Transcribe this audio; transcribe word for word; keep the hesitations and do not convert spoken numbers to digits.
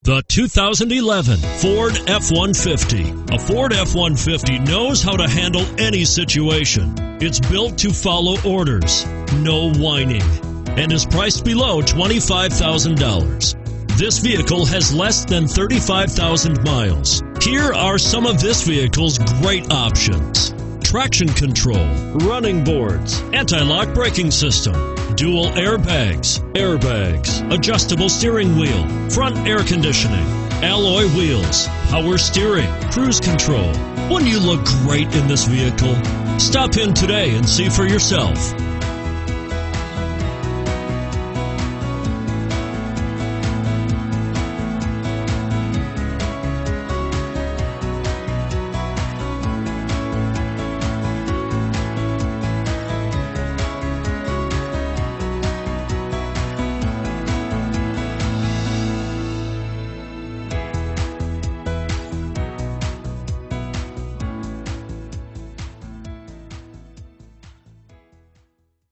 The two thousand eleven Ford F one fifty. A Ford F one fifty knows how to handle any situation. It's built to follow orders, no whining, and is priced below twenty-five thousand dollars. This vehicle has less than thirty-five thousand miles. Here are some of this vehicle's great options: traction control, running boards, anti-lock braking system, dual airbags, airbags, adjustable steering wheel, front air conditioning, alloy wheels, power steering, cruise control. Wouldn't you look great in this vehicle? Stop in today and see for yourself.